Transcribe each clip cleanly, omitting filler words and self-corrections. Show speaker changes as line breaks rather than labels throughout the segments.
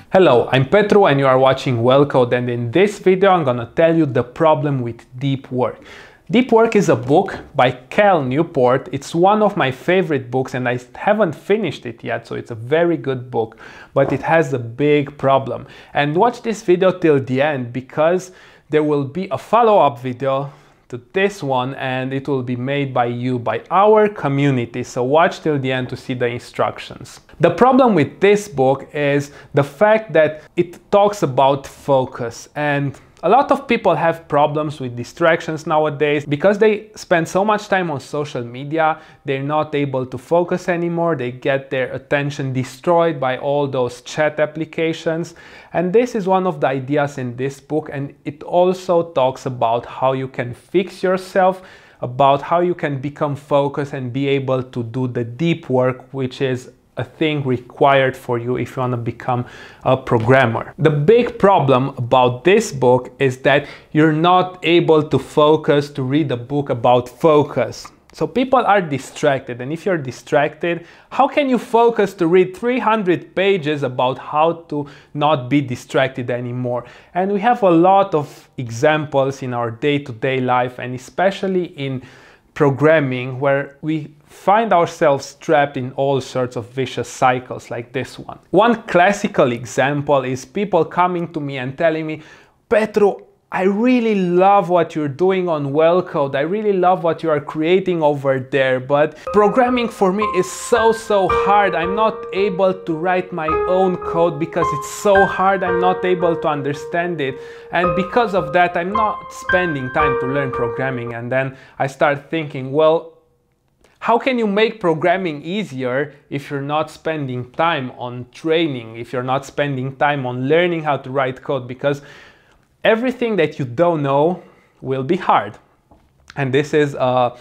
Hello, I'm Petru and you are watching WellCode, and in this video I'm gonna tell you the problem with deep work. Deep Work is a book by Cal Newport. It's one of my favorite books and I haven't finished it yet, so it's a very good book, but it has a big problem. And watch this video till the end because there will be a follow-up video to this one and it will be made by you, by our community. So watch till the end to see the instructions. The problem with this book is the fact that it talks about focus, and a lot of people have problems with distractions nowadays because they spend so much time on social media. They're not able to focus anymore. They get their attention destroyed by all those chat applications. And this is one of the ideas in this book. And it also talks about how you can fix yourself, about how you can become focused and be able to do the deep work, which is a thing required for you if you want to become a programmer. The big problem about this book is that you're not able to focus to read a book about focus. So people are distracted, and if you're distracted, how can you focus to read 300 pages about how to not be distracted anymore? And we have a lot of examples in our day-to-day life, and especially in programming, where we find ourselves trapped in all sorts of vicious cycles like this one. One classical example is people coming to me and telling me, Petru, I really love what you're doing on WellCode. I really love what you are creating over there, but programming for me is so hard. I'm not able to write my own code because it's so hard. I'm not able to understand it. And because of that, I'm not spending time to learn programming. And then I start thinking, well, how can you make programming easier if you're not spending time on training, if you're not spending time on learning how to write code? Because everything that you don't know will be hard. And this is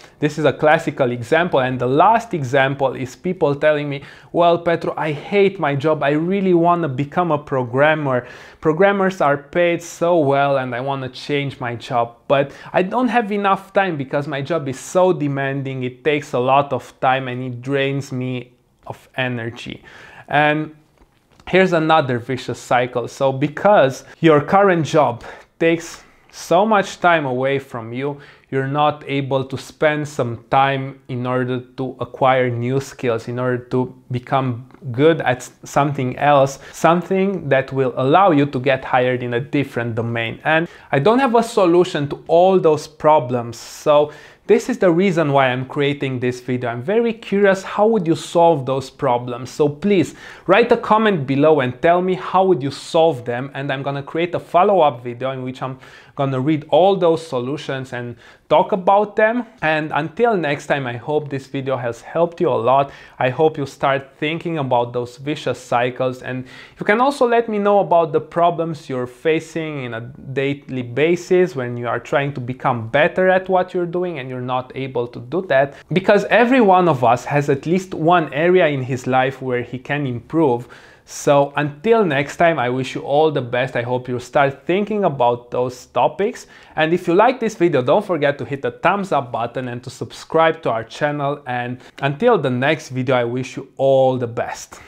a classical example. And the last example is people telling me, well, Petru, I hate my job. I really want to become a programmer. Programmers are paid so well and I want to change my job. But I don't have enough time because my job is so demanding. It takes a lot of time and it drains me of energy. And here's another vicious cycle. So because your current job takes so much time away from you, you're not able to spend some time in order to acquire new skills, in order to become good at something else, something that will allow you to get hired in a different domain. And I don't have a solution to all those problems. So this is the reason why I'm creating this video. I'm very curious, how would you solve those problems? So please write a comment below and tell me how would you solve them, and I'm gonna create a follow-up video in which I'm gonna read all those solutions and talk about them. And until next time, I hope this video has helped you a lot. I hope you start thinking about those vicious cycles, and you can also let me know about the problems you're facing in a daily basis when you are trying to become better at what you're doing and you're not able to do that, because every one of us has at least one area in his life where he can improve. So until next time, I wish you all the best. I hope you start thinking about those topics. And if you like this video, don't forget to hit the thumbs up button and to subscribe to our channel. And until the next video, I wish you all the best.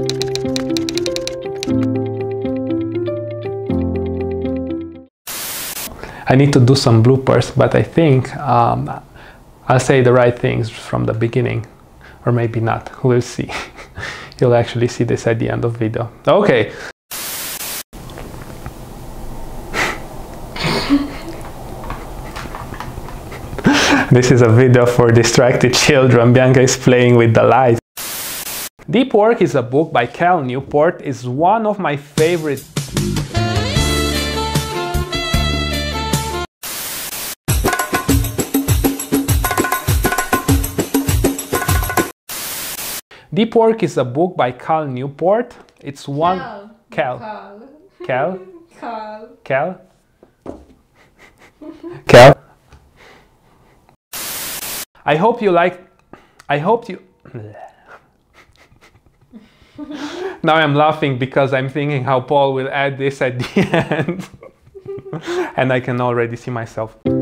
I need to do some bloopers, but I think I'll say the right things from the beginning, or maybe not, we'll see. You'll actually see this at the end of the video. Okay. This is a video for distracted children. Bianca is playing with the lights. Deep Work is a book by Cal Newport. It's one of my favorite. Deep Work is a book by Cal Newport. It's one... Cal. I hope you like... Now I'm laughing because I'm thinking how Paul will add this at the end. And I can already see myself.